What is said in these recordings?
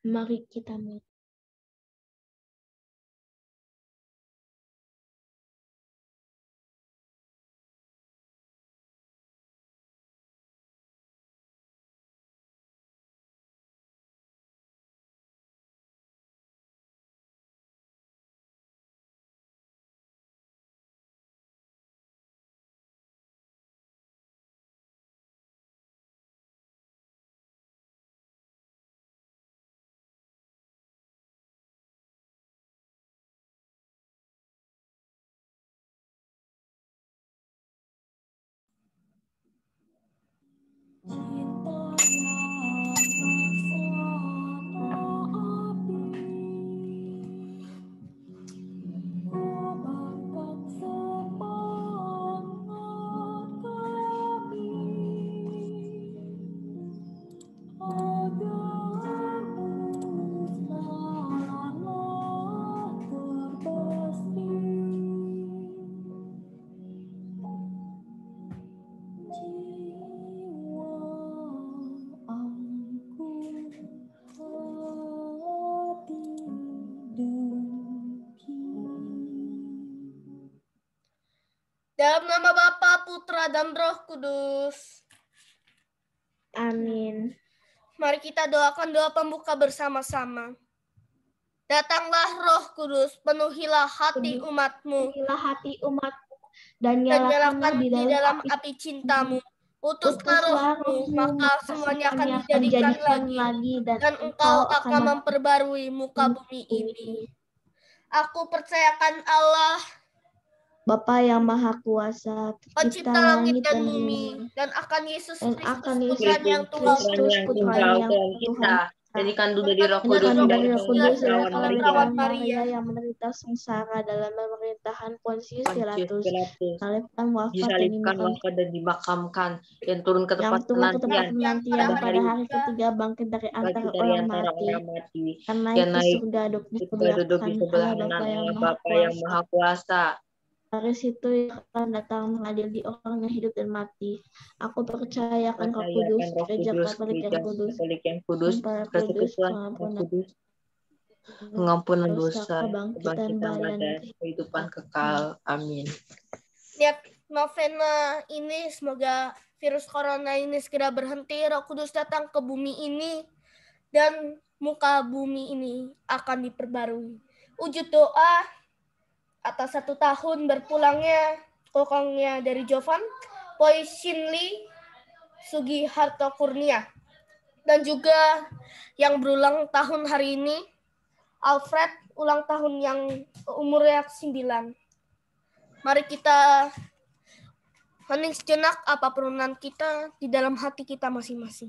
Mari kita mulai. Dalam nama Bapa, Putra, dan Roh Kudus. Amin. Mari kita doakan doa pembuka bersama-sama. Datanglah Roh Kudus, penuhilah hati umat-Mu. Penuhilah hati umat-Mu dan nyalakanlah nyalakanlah di dalam api cinta-Mu. Utuslah Roh-Mu, maka semuanya akan dijadikan lagi, dan Engkau akan memperbarui muka bumi ini. Aku percayakan Allah, Bapa yang Maha Kuasa, Pencipta langit dan bumi, dan akan Yesus Kristus, Putranya yang tunggal, Tuhan kita. Jadikan dulu dari Roh Kudus dari Roh Kudus dan lawan Maria yang menderita sengsara dalam pemerintahan Pontius Pilatus, disalibkan, dan dimakamkan, yang turun ke tempat penantian pada hari ketiga bangkit dari antara orang mati, yang naik ke surga duduk di sebelah kanan Allah Bapa yang Maha Kuasa. Dari situ akan datang mengadili orang yang hidup dan mati. Aku percayakan Roh Kudus, Gereja Katolik yang kudus, persekutuan yang kudus, pengampunan dosa, kebangkitan badan, dan kehidupan kekal. Amin. Niat novena ini semoga virus corona ini segera berhenti, Roh Kudus datang ke bumi ini, dan muka bumi ini akan diperbarui. Wujud doa atas 1 tahun berpulangnya kokongnya dari Jovan, Poi Shinli, Sugi Harto Kurnia, dan juga yang berulang tahun hari ini, Alfred, ulang tahun yang umurnya 9. Mari kita hening sejenak apa perunan kita di dalam hati kita masing-masing.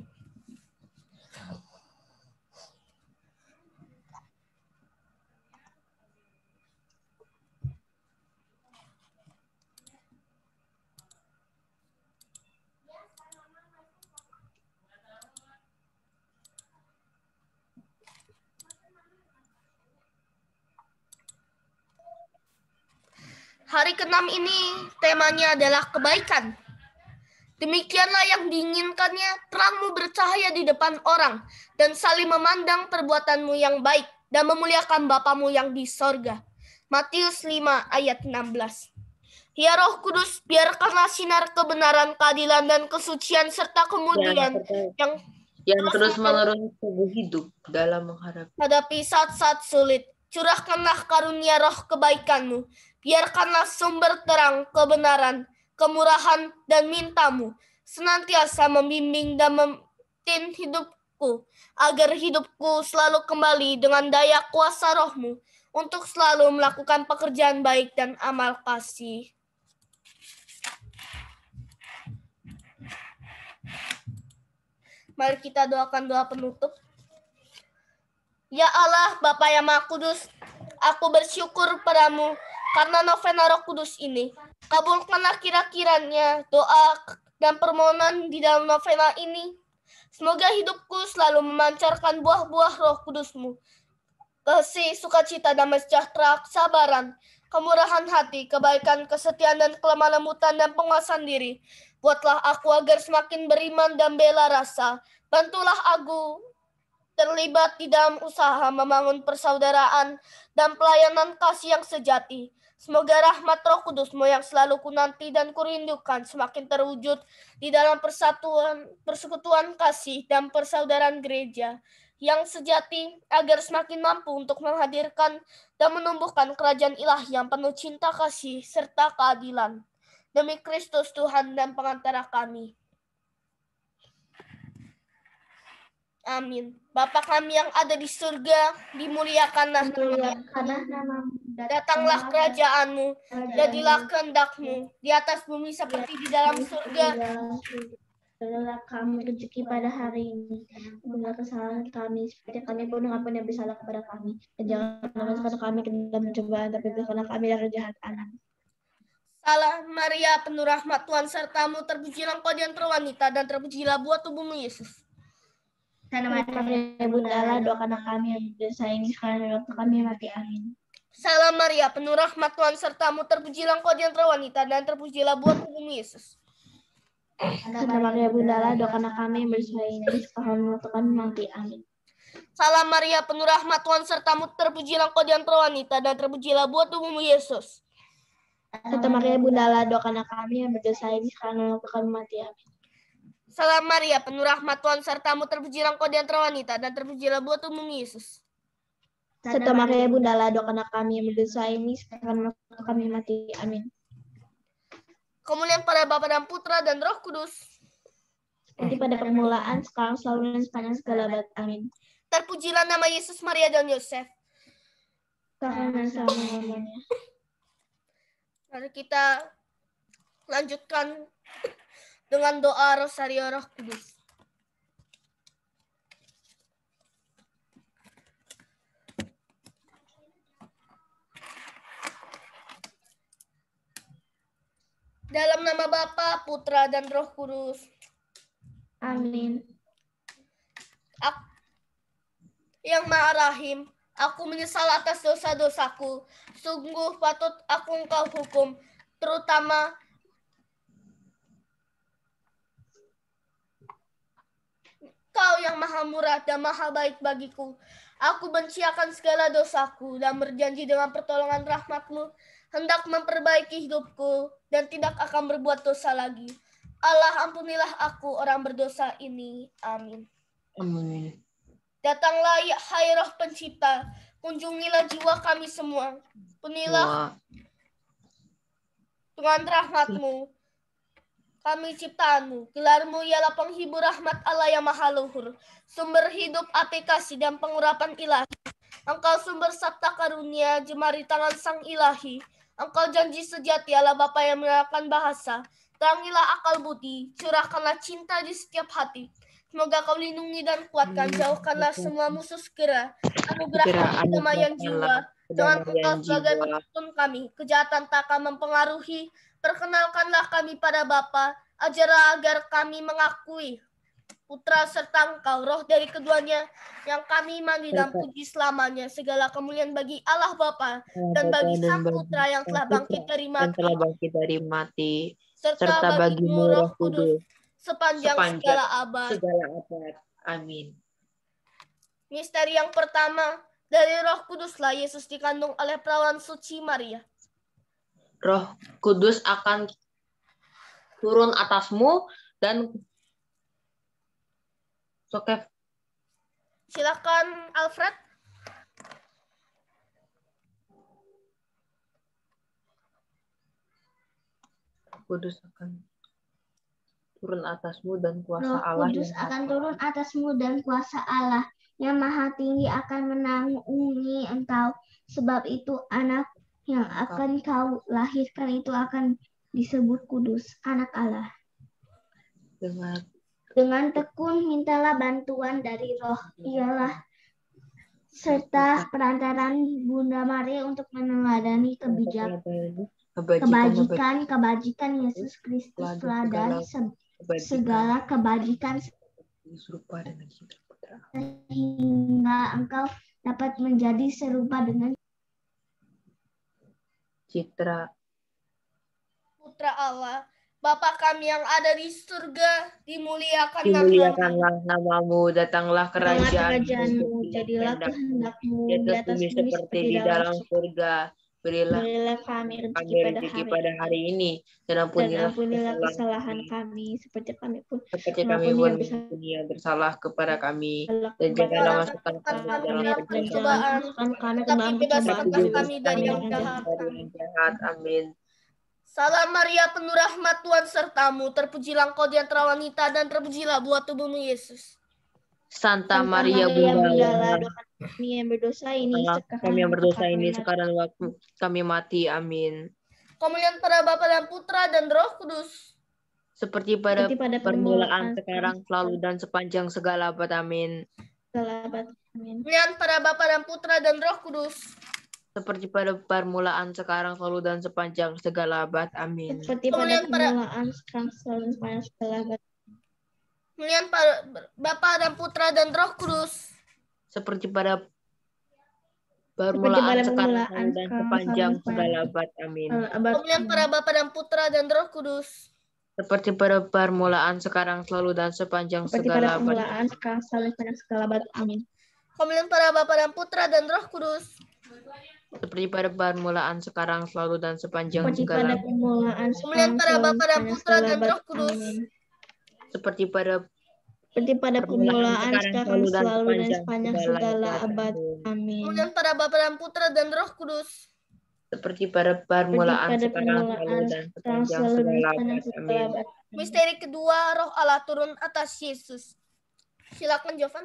Hari ke-6 ini temanya adalah kebaikan. Demikianlah yang diinginkannya, terangmu bercahaya di depan orang, dan saling memandang perbuatanmu yang baik, dan memuliakan Bapamu yang di sorga. Matius 5 ayat 16. Ya Roh Kudus, biarkanlah sinar kebenaran, keadilan, dan kesucian, serta kemudian yang terus-menerus tubuh hidup dalam menghadapi saat-saat sulit. Curahkanlah karunia roh kebaikan-Mu. Biarkanlah sumber terang, kebenaran, kemurahan, dan minta-Mu senantiasa membimbing dan memimpin hidupku, agar hidupku selalu kembali dengan daya kuasa Roh-Mu untuk selalu melakukan pekerjaan baik dan amal kasih. Mari kita doakan doa penutup. Ya Allah, Bapa yang Maha Kudus, aku bersyukur padamu karena novena Roh Kudus ini. Kabulkanlah kira-kiranya doa dan permohonan di dalam novena ini. Semoga hidupku selalu memancarkan buah-buah Roh Kudus-Mu. Kasih, sukacita, damai sejahtera, kesabaran, kemurahan hati, kebaikan, kesetiaan, dan kelemah lembutan dan penguasaan diri. Buatlah aku agar semakin beriman dan bela rasa. Bantulah aku terlibat di dalam usaha membangun persaudaraan dan pelayanan kasih yang sejati. Semoga rahmat Roh Kudus-Mu yang selalu kunanti dan kurindukan semakin terwujud di dalam persekutuan kasih dan persaudaraan gereja yang sejati, agar semakin mampu untuk menghadirkan dan menumbuhkan kerajaan ilahi yang penuh cinta kasih serta keadilan. Demi Kristus Tuhan dan pengantara kami. Amin. Bapa kami yang ada di surga, dimuliakanlah namamu. Datanglah kerajaan-Mu, jadilah kehendak-Mu di atas bumi seperti di dalam surga. Berilah kami rezeki pada hari ini. Ampunilah kesalahan kami, seperti kami pun mengampuni yang bersalah kepada kami. Dan jangan masukkan kami ke dalam pencobaan, tapi berikanlah kami dari jahat. Amin. Salam Maria, penuh rahmat Tuhan sertamu, terpujilah Engkau di antara wanita, dan terpujilah buah tubuhmu Yesus. Salam Maria, Bunda Allah, doakanlah kami yang berdosa ini sekarang dan waktu kami mati. Amin. Salam Maria, penuh rahmat Tuhan sertamu, terpujilah Engkau di antara wanita, dan terpujilah buah tubuhmu Yesus. Salam Maria, Bunda Allah, doakanlah kami yang berdosa ini sekarang dan waktu kami mati. Amin. Salam Maria, penuh rahmat Tuhan sertamu, terpujilah Engkau di antara wanita, dan terpujilah buah tubuhmu Yesus. Salam Maria, Bunda Allah, doakanlah kami yang berdosa ini sekarang dan waktu kami mati. Amin. Salam Maria, penuh rahmat Tuhan sertamu, terpujilah Engkau di antara wanita, dan terpujilah buah tubuhmu Yesus. Salam Maria, Bunda Allah, doakanlah kami yang berdosa ini sekarang dan waktu kami mati. Amin. Kemuliaan pada Bapa dan Putra dan Roh Kudus. Seperti pada permulaan, sekarang, selalu, dan sepanjang segala abad. Amin. Terpujilah nama Yesus, Maria, dan Yosef. Sekarang dan selama-lamanya. Mari kita lanjutkan dengan doa Rosario Roh Kudus. Dalam nama Bapa, Putra, dan Roh Kudus. Amin. Yang Maha Rahim, aku menyesal atas dosa-dosaku. Sungguh patut aku Engkau hukum, terutama Kau yang Maha Murah dan Maha Baik bagiku. Aku benci akan segala dosaku dan berjanji dengan pertolongan rahmat-Mu hendak memperbaiki hidupku dan tidak akan berbuat dosa lagi. Allah, ampunilah aku orang berdosa ini. Amin. Amin. Datanglah ya hai Roh Pencipta, kunjungilah jiwa kami semua. Penuhilah dengan rahmat-Mu kami ciptaanmu. Gelar-Mu ialah penghibur rahmat Allah yang maha luhur, sumber hidup, api kasih, dan pengurapan ilahi. Engkau sumber sabta karunia, jemari tangan sang ilahi. Engkau janji sejati, Allah Bapa yang menyerahkan bahasa. Terangilah akal budi, curahkanlah cinta di setiap hati. Semoga Kau lindungi dan kuatkan, jauhkanlah semua musuh segera. Anugerahkan kedamaian jiwa, dengan Engkau sebagai penuntun kami. Kejahatan tak akan mempengaruhi. Perkenalkanlah kami pada Bapa, ajarlah agar kami mengakui Putra serta Engkau, Roh dari keduanya, yang kami mandi dan puji selamanya. Segala kemuliaan bagi Allah Bapa dan bagi Sang Putra yang telah bangkit dari mati, serta bagi-Mu Roh Kudus, sepanjang segala abad. Amin. Misteri yang pertama, dari Roh Kuduslah Yesus dikandung oleh perawan suci Maria. Roh Kudus akan turun atasmu dan Silakan Alfred. Kudus akan turun atasmu dan kuasa Roh Allah. Kudus akan turun atasmu dan kuasa Allah yang maha tinggi akan menaungi engkau. Sebab itu anak yang akan kau lahirkan itu akan disebut kudus, anak Allah. Dengan tekun mintalah bantuan dari Roh, ialah serta perantaran Bunda Maria untuk meneladani kebajikan Yesus Kristus, teladan segala kebajikan, sehingga engkau dapat menjadi serupa dengan citra Putra Allah. Bapa kami yang ada di surga, dimuliakanlah namamu. Dimuliakanlah namamu, datanglah Datanglah kerajaanmu, kerajaanmu, jadilah kehendakmu di atas bumi seperti di dalam surga. Berilah Berilah kami kami rezeki pada hari ini, dan dan ampunilah kesalahan kami, seperti kami pun seperti kami pun yang bersalah kepada kami. Dan janganlah masukkan kami dalam pencobaan, tetapi bebaskanlah kami dari yang jahat. Amin. Salam Maria, penuh rahmat, Tuhan sertamu, terpujilah engkau di antara wanita, dan terpujilah buah tubuhmu, Yesus. Santa Maria Bunda Allah, kami yang berdosa ini sekarang waktu kami mati. Amin. Kemuliaan pada Bapa dan Putra dan Roh Kudus, seperti pada permulaan, sekarang, selalu, dan sepanjang segala abad. Amin. Kemuliaan pada Bapa dan Putra dan Roh Kudus, seperti pada permulaan, sekarang, selalu, dan sepanjang segala abad. Amin. Seperti pada permulaan, sekarang, selalu, dan sepanjang segala abad. Kemuliaan pada Bapa dan Putra dan Roh Kudus, seperti pada permulaan, sekarang, selalu, dan sepanjang segala abad. Amin. Kemuliaan pada Bapa dan Putra dan Roh Kudus, seperti pada permulaan, sekarang, selalu, dan sepanjang segala abad. Sekarang, selalu, dan sepanjang segala abad. Amin. Kemuliaan pada Bapa dan Putra dan Roh Kudus, seperti pada permulaan, sekarang, selalu, dan sepanjang segala abad. Kemuliaan pada Bapa dan Putra dan Roh Kudus, seperti pada permulaan, sekarang, selalu, dan sepanjang segala abad. Amin. Kemuliaan pada Bapa dan Putra dan Roh Kudus, seperti pada permulaan, sekarang, selalu, dan sepanjang segala abad. Amin. Misteri kedua, Roh Allah turun atas Yesus. Silakan, Jovan.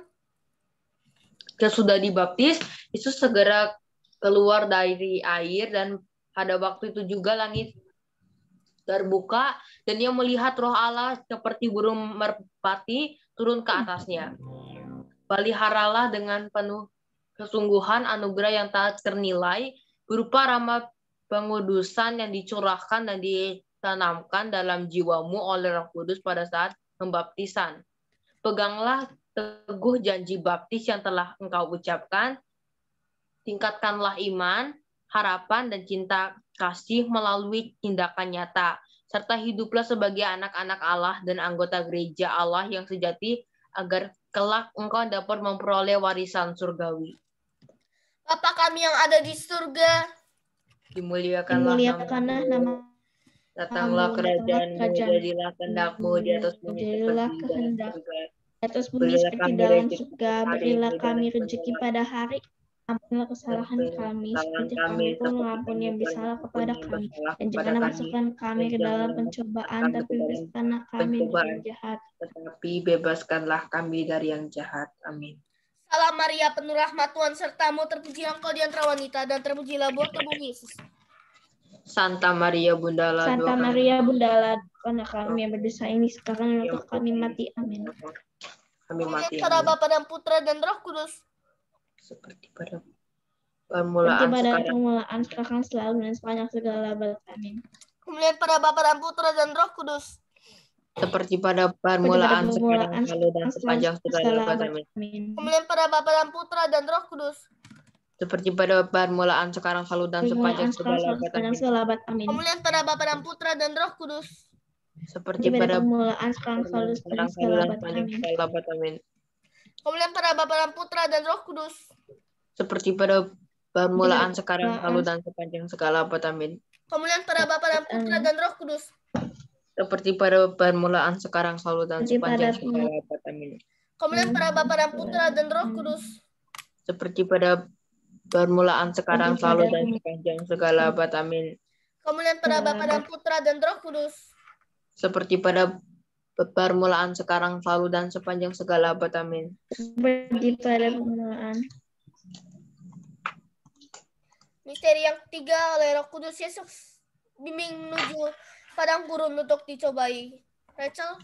Sudah dibaptis, Yesus segera keluar dari air, dan pada waktu itu juga langit terbuka, dan dia melihat Roh Allah seperti burung merpati turun ke atasnya. Peliharalah dengan penuh kesungguhan anugerah yang tak ternilai, berupa rahmat pengudusan yang dicurahkan dan ditanamkan dalam jiwamu oleh Roh Kudus pada saat pembaptisan. Peganglah teguh janji baptis yang telah engkau ucapkan, tingkatkanlah iman, harapan, dan cinta kasih melalui tindakan nyata, serta hiduplah sebagai anak-anak Allah dan anggota gereja Allah yang sejati, agar kelak engkau dapat memperoleh warisan surgawi. Bapa kami yang ada di surga, dimuliakanlah nama. Datanglah kerajaanmu, jadilah kehendakmu di atas bumi seperti di dalam surga. Atas bumi seperti dalam surga, berilah kami rezeki pada hari. Ampunilah kesalahan kami, seperti kami pun mengampuni yang bersalah kepada kami. Dan jangan masukkan kami ke dalam pencobaan, tapi bebaskanlah kami dari yang jahat. Tetapi bebaskanlah kami dari yang jahat. Amin. Salam Maria, penuh rahmat, Tuhan sertamu, terpujilah engkau di antara wanita, dan terpujilah buah tubuh Yesus. Santa Maria Bunda Allah, Santa Maria Bunda Allah, karena kami yang berdosa ini sekarang untuk kami mati. Amin. Kami mati. Pada Bapa dan Putra dan Roh Kudus, seperti pada permulaan, sekarang, selalu, dan sepanjang segala abad. Amin. Kemuliaan pada Bapa dan Putra dan Roh Kudus, seperti pada permulaan, sekarang, selalu, dan sepanjang segala abad. Amin. Kemuliaan pada Bapa dan Putra dan Roh Kudus, seperti pada permulaan, sekarang, selalu, dan sepanjang segala abad. Amin. Kemuliaan pada Bapa dan Putra dan Roh Kudus, seperti pada permulaan, sekarang, selalu, dan sepanjang segala abad. Amin. Kemuliaan pada Bapa dan Putra dan Roh Kudus, seperti pada permulaan, sekarang, selalu, dan sepanjang segala abad. Amin. Kemuliaan pada Bapa dan Putra dan Roh Kudus, seperti pada permulaan, sekarang, selalu, dan sepanjang segala abad. Amin. Kemuliaan pada Bapa dan Putra dan Roh Kudus, seperti pada permulaan, sekarang, selalu, dan sepanjang segala abad. Amin. Kemuliaan pada Bapa dan Putra dan Roh Kudus, seperti pada permulaan, sekarang, selalu, dan sepanjang segala abad. Amin. Seperti pada permulaan. Misteri yang ketiga, oleh Roh Kudus Yesus bimbing menuju padang gurun untuk dicobai. Rachel?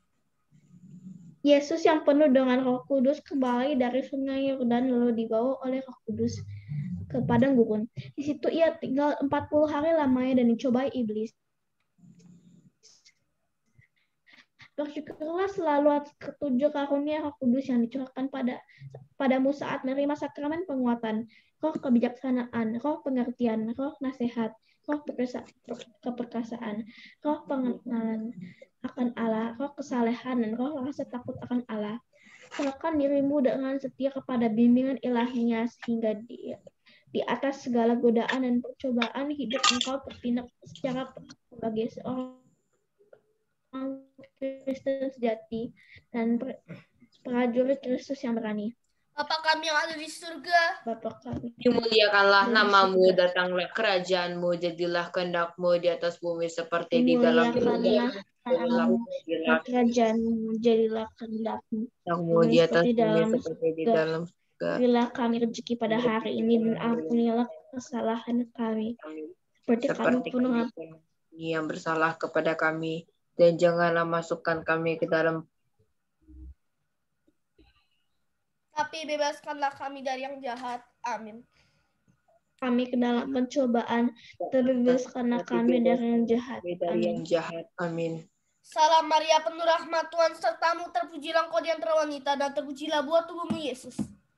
Yesus yang penuh dengan Roh Kudus kembali dari sungai Yordan lalu dibawa oleh Roh Kudus ke padang gurun. Di situ ia tinggal 40 hari lamanya dan dicobai iblis. Bersyukurlah selalu atas ketujuh karunia Roh Kudus yang dicurahkan padamu saat menerima sakramen penguatan, roh kebijaksanaan, roh pengertian, roh nasihat, roh keperkasaan, roh pengenalan akan Allah, roh kesalehan, dan roh rasa takut akan Allah. Serahkan dirimu dengan setia kepada bimbingan ilahinya, sehingga di atas segala godaan dan percobaan hidup engkau bertindak secara sebagai seorang Kristen sejati dan prajurit Kristus yang berani. Bapa kami yang ada di surga, Bapa kami Dimuliakanlah di namamu, surga. datanglah kerajaanmu, jadilah kehendakmu di atas bumi seperti di dalam Dimuliakanlah namamu, kerajaanmu, jadilah kehendakmu di atas seperti bumi dalam seperti di surga. dalam surga. Berilah kami rezeki pada hari ini dan ampunilah kesalahan kami, seperti kami pun yang bersalah kepada kami, dan janganlah masukkan kami ke dalam, tapi bebaskanlah kami dari yang jahat. Amin. kami ke dalam pencobaan, terbebaskanlah kami dari yang jahat. Amin. Salam Maria, penuh rahmat, Tuhan sertamu, terpujilah engkau di antara wanita, dan terpujilah buah tubuhmu, Yesus.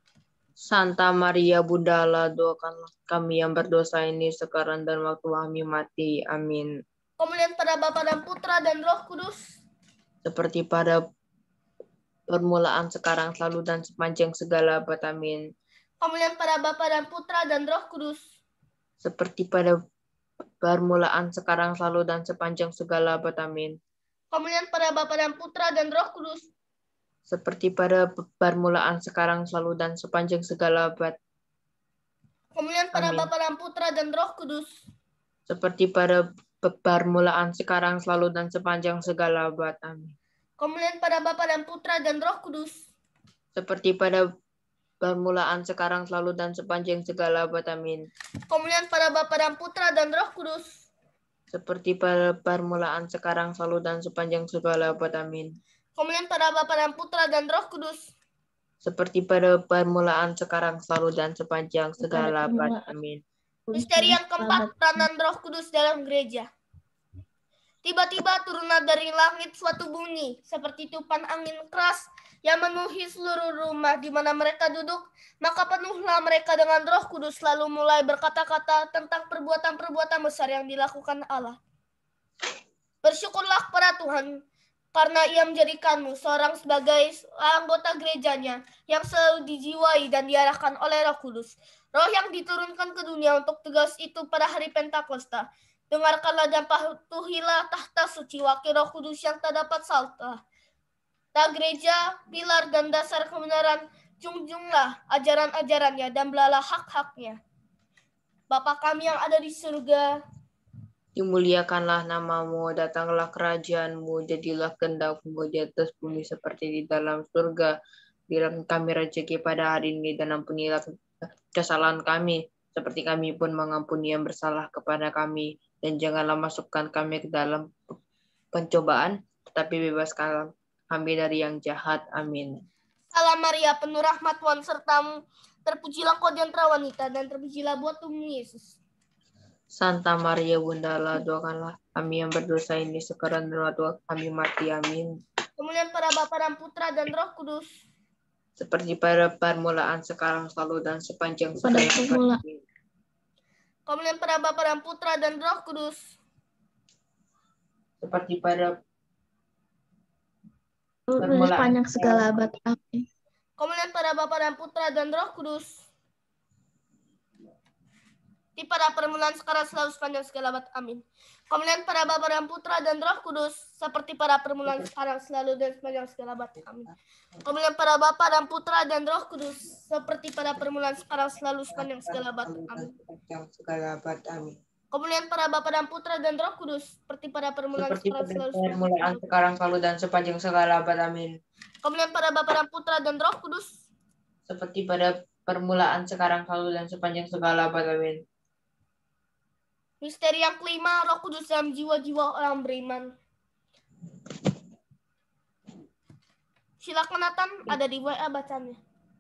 Santa Maria Bunda Allah, doakanlah kami yang berdosa ini sekarang dan waktu kami mati. Amin. Kemuliaan pada Bapa dan Putra dan Roh Kudus, Seperti pada permulaan, sekarang, selalu, dan sepanjang segala abad. Amin. kemuliaan pada Bapa dan Putra dan Roh Kudus, Seperti pada permulaan, sekarang, selalu, dan sepanjang segala abad. Amin. kemuliaan pada Bapa dan Putra dan Roh Kudus, Seperti pada permulaan, sekarang, selalu, dan sepanjang segala abad. kemuliaan pada Amin. Bapa dan Putra dan Roh Kudus, Seperti pada permulaan, sekarang, selalu, dan sepanjang segala abad. Amin. kemuliaan pada Bapa dan Putra dan Roh Kudus, Seperti pada permulaan, sekarang, selalu, dan sepanjang segala abad. Amin. kemuliaan pada Bapa dan Putra dan Roh Kudus, Seperti pada permulaan, sekarang, selalu, dan sepanjang segala abad. Amin. kemuliaan pada Bapa dan Putra dan Roh Kudus, Seperti pada permulaan, sekarang, selalu, dan sepanjang segala abad. Amin. misteri yang keempat, peranan Roh Kudus dalam gereja. Tiba-tiba turunlah dari langit suatu bunyi, seperti tiupan angin keras yang memenuhi seluruh rumah di mana mereka duduk. Maka penuhlah mereka dengan Roh Kudus, lalu mulai berkata-kata tentang perbuatan-perbuatan besar yang dilakukan Allah. Bersyukurlah kepada Tuhan, karena Ia menjadikanmu seorang sebagai anggota gerejanya yang selalu dijiwai dan diarahkan oleh Roh Kudus. Roh yang diturunkan ke dunia untuk tugas itu pada hari Pentakosta. Dengarkanlah dan patuhilah tahta suci wakil Roh Kudus yang tak dapat salah. Tak gereja, pilar dan dasar kebenaran, junjunglah ajaran-ajarannya dan belalah hak-haknya. Bapa kami yang ada di surga, dimuliakanlah namamu, datanglah kerajaanmu, jadilah kehendakmu di atas bumi seperti di dalam surga. Berikan kami rezeki pada hari ini dan ampunilah kesalahan kami, seperti kami pun mengampuni yang bersalah kepada kami. Dan janganlah masukkan kami ke dalam pencobaan, tetapi bebaskanlah kami dari yang jahat. Amin. Salam Maria, penuh rahmat, Tuhan sertamu, terpujilah engkau di antara wanita, dan terpujilah buah tubuhmu, Yesus. Santa Maria Bunda Allah, doakanlah kami yang berdosa ini sekarang dan waktu kami mati. Amin. Kemuliaan pada Bapa dan Putra dan Roh Kudus, seperti pada permulaan, sekarang, selalu, dan sepanjang segala abad. kemuliaan pada Bapa dan Putra dan Roh Kudus, seperti pada sepanjang segala abad. Amin. Kemuliaan pada Bapa dan Putra dan Roh Kudus, di pada permulaan, sekarang, selalu, sepanjang segala abad. Amin. Kemuliaan pada Bapa dan Putra dan Roh Kudus, seperti pada permulaan, sekarang, selalu, dan sepanjang segala abad. Amin. Kemuliaan pada Bapa dan Putra dan Roh Kudus, seperti pada permulaan, sekarang, selalu, sepanjang segala abad. Amin. Kemuliaan pada Bapa dan Putra dan Roh Kudus, seperti pada permulaan, sekarang, selalu, dan sepanjang segala abad. Amin. Kemuliaan pada Bapa dan Putra dan Roh Kudus, seperti pada permulaan, sekarang, selalu, dan sepanjang segala abad. Amin. Misteri yang kelima, Roh Kudus dalam jiwa-jiwa orang beriman. Silakan Nathan, ada di WA bacanya.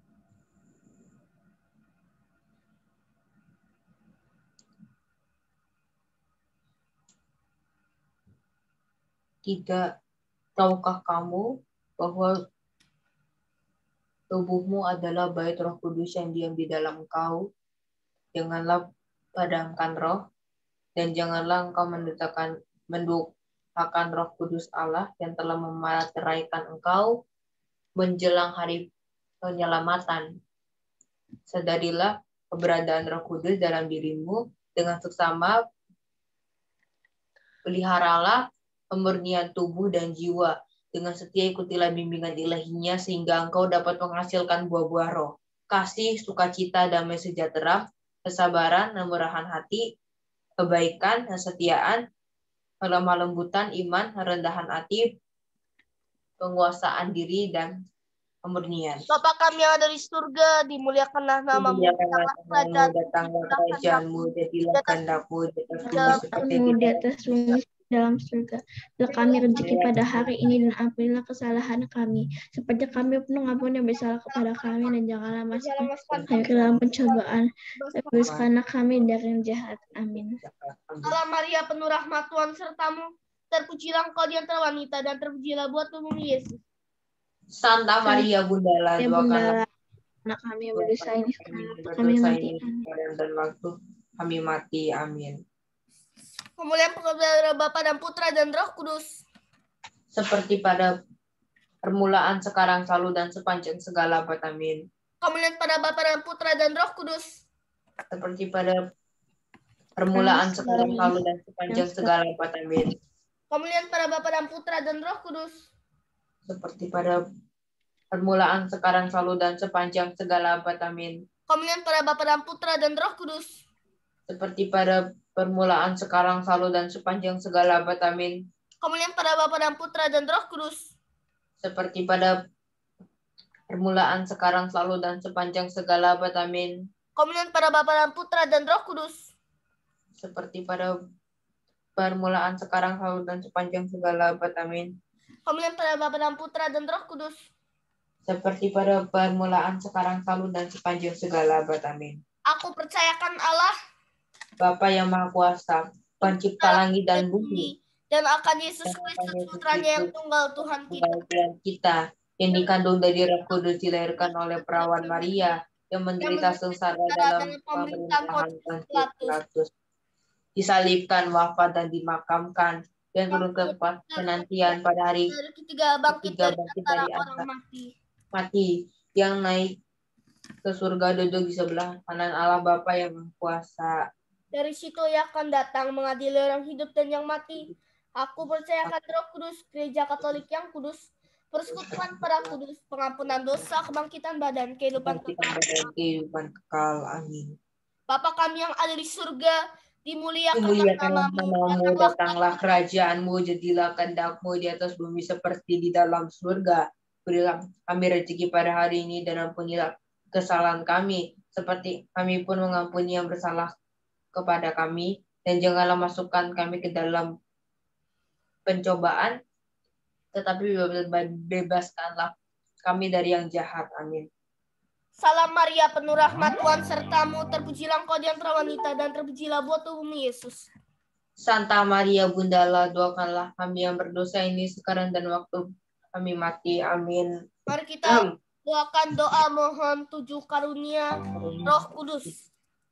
Tidak tahukah kamu bahwa tubuhmu adalah bait Roh Kudus yang diam di dalam engkau? Janganlah padamkan roh. dan janganlah engkau mendukakan Roh Kudus Allah yang telah memateraikan engkau menjelang hari penyelamatan. Sadarilah keberadaan Roh Kudus dalam dirimu dengan seksama peliharalah pemurnian tubuh dan jiwa. Dengan setia ikutilah bimbingan ilahinya sehingga engkau dapat menghasilkan buah-buah roh. Kasih, sukacita, damai sejahtera, kesabaran, kemurahan hati, kebaikan, kesetiaan, kelemah lembutan, iman, kerendahan hati, penguasaan diri, dan pemurnian. Bapa kami yang ada di surga, dimuliakanlah namamu, datanglah kerajaanmu, jadilah kehendakmu di atas bumi seperti di atas bumi dalam surga. Berilah kami rezeki pada hari ini dan ampunilah kesalahan kami, seperti kami pun mengampuni yang bersalah kepada kami, dan janganlah masukkan kami ke dalam pencobaan, bebaskanlah kami dari yang jahat. Amin. Salam Maria, penuh rahmat, Tuhan sertamu. Terpujilah engkau di antara wanita, dan terpujilah buah tubuhmu Yesus. Santa Maria Bunda, doakanlah anak kami yang berdosa ini sekarang dan waktu kami mati. Amin. Kemuliaan kepada Bapa dan Putra dan Roh Kudus. Seperti pada permulaan, sekarang, selalu, dan sepanjang segala abad. Amin. Kemuliaan pada Bapa dan Putra dan Roh Kudus. Seperti pada permulaan, sekarang, selalu, dan sepanjang segala abad. Amin. Kemuliaan pada Bapa dan Putra dan Roh Kudus. Seperti pada permulaan, sekarang, selalu, dan sepanjang segala abad. Amin. Kemuliaan pada Bapa dan Putra dan Roh Kudus. Seperti pada permulaan, sekarang, selalu, dan sepanjang segala abad. Amin. Kemuliaan pada Bapa dan Putra dan Roh Kudus. Seperti pada permulaan, sekarang, selalu, dan sepanjang segala abad. Amin. Kemuliaan pada Bapa dan Putra dan Roh Kudus. Seperti pada permulaan, sekarang, selalu, dan sepanjang segala abad. Amin. Kemuliaan pada Bapa dan Putra dan Roh Kudus. Seperti pada permulaan, sekarang, selalu, dan sepanjang segala abad. Amin. Aku percayakan Allah, Bapa yang Maha Kuasa, pencipta langit dan bumi, dan akan Yesus Kristus putranya yang tunggal Tuhan kita, yang dikandung dari Roh Kudus, dilahirkan oleh perawan Maria, yang menderita sengsara dalam pemerintahan Pilatus, disalibkan, wafat, dan dimakamkan, dan turun ke penantian pada hari ketiga bangkit dari antara orang mati, yang naik ke surga, duduk di sebelah kanan Allah Bapa yang Maha Kuasa. Dari situ ia akan datang mengadili orang hidup dan yang mati. Aku percayakan Roh Kudus, Gereja Katolik yang kudus, persekutuan para kudus, pengampunan dosa, kebangkitan badan, kehidupan kekal. Amin. Bapa kami yang ada di surga, dimuliakanlah namamu, datanglah kerajaanmu, jadilah kehendakmu di atas bumi seperti di dalam surga. Berilah kami rezeki pada hari ini dan ampunilah kesalahan kami, seperti kami pun mengampuni yang bersalah kepada kami, dan janganlah masukkan kami ke dalam pencobaan, tetapi bebaskanlah kami dari yang jahat. Amin. Salam Maria, penuh rahmat, Tuhan sertamu, terpujilah engkau di antara wanita, dan terpujilah buah tubuhmu Yesus. Santa Maria Bunda, doakanlah kami yang berdosa ini sekarang dan waktu kami mati. Amin. Mari kita doakan doa mohon 7 karunia Roh Kudus.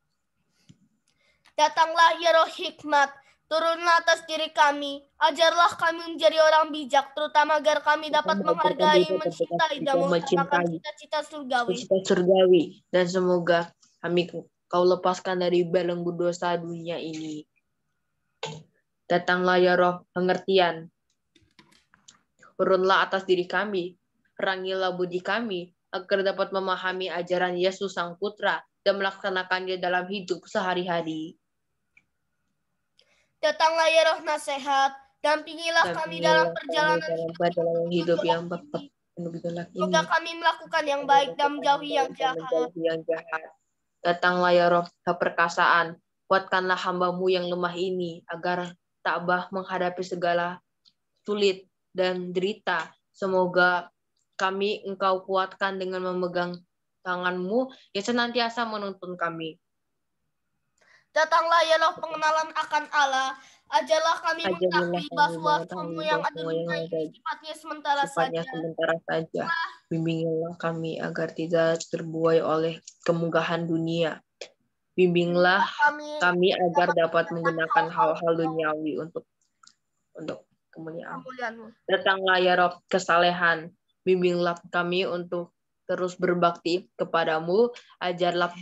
Datanglah ya Roh Hikmat, turunlah atas diri kami, ajarlah kami menjadi orang bijak, terutama agar kami dapat menghargai, mencintai, dan melaksanakan cita-cita surgawi. Dan semoga kami kau lepaskan dari belenggu dosa dunia ini. Datanglah ya Roh pengertian, turunlah atas diri kami, perangilah budi kami, agar dapat memahami ajaran Yesus Sang Putra dan melaksanakannya dalam hidup sehari-hari. Datanglah ya Roh Nasihat, dampingilah kami dalam perjalanan hidup yang semoga kami melakukan yang baik dan menjauhi yang jahat. Datanglah ya Roh keperkasaan, kuatkanlah hamba-Mu yang lemah ini, agar tabah menghadapi segala sulit dan derita. Semoga kami Engkau kuatkan dengan memegang tangan-Mu yang senantiasa menuntun kami. Datanglah ya Roh pengenalan akan Allah, ajarlah kami mengetahui bahwa semua yang ada di dunia ini sifatnya sementara saja. Bimbingilah kami agar tidak terbuai oleh kemegahan dunia, Bimbinglah kami agar dapat menggunakan hal-hal duniawi untuk kemuliaan. Datanglah ya Rob kesalehan. Bimbinglah kami untuk terus berbakti kepadamu. Ajarlah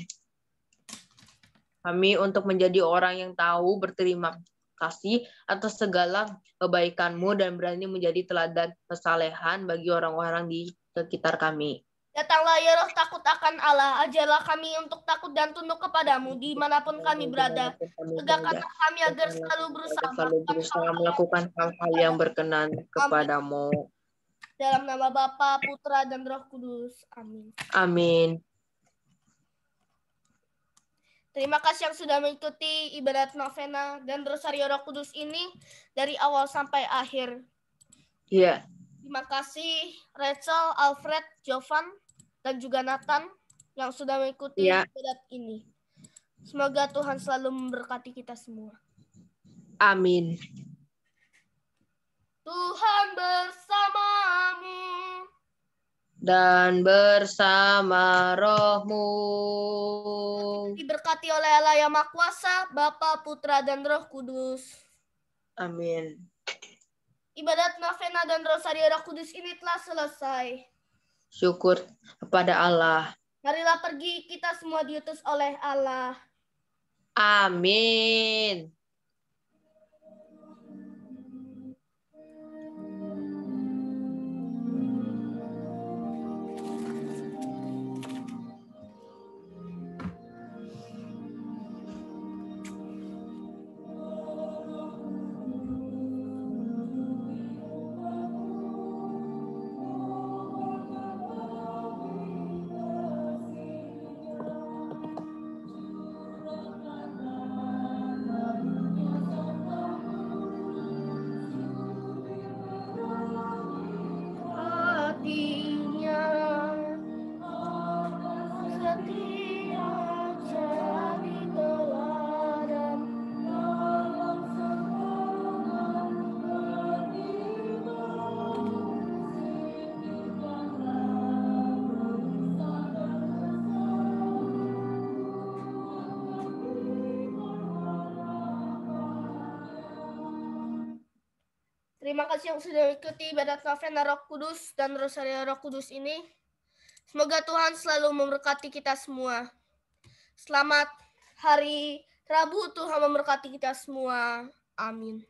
kami untuk menjadi orang yang tahu berterima kasih atas segala kebaikan-Mu dan berani menjadi teladan kesalehan bagi orang-orang di sekitar kami. Datanglah ya Roh takut akan Allah, ajarlah kami untuk takut dan tunduk kepadamu dimanapun kami berada. Tegakkanlah kami agar selalu berusaha melakukan hal-hal yang berkenan kepadamu. Dalam nama Bapa, Putra, dan Roh Kudus. Amin. Amin. Terima kasih yang sudah mengikuti ibadat novena dan rosario Roh Kudus ini dari awal sampai akhir. Iya. Terima kasih Rachel, Alfred, Jovan, dan juga Nathan yang sudah mengikuti ibadat ini. Semoga Tuhan selalu memberkati kita semua. Amin. Tuhan bersamamu. Dan bersama rohmu. Diberkati oleh Allah yang Maha Kuasa, Bapa, Putra, dan Roh Kudus. Amin. Ibadat novena dan rosario Roh Kudus ini telah selesai. Syukur kepada Allah. Marilah pergi, kita semua diutus oleh Allah. Amin. Terima kasih yang sudah mengikuti ibadat novena Roh Kudus dan rosario Roh Kudus ini. Semoga Tuhan selalu memberkati kita semua. Selamat hari Rabu, Tuhan memberkati kita semua. Amin.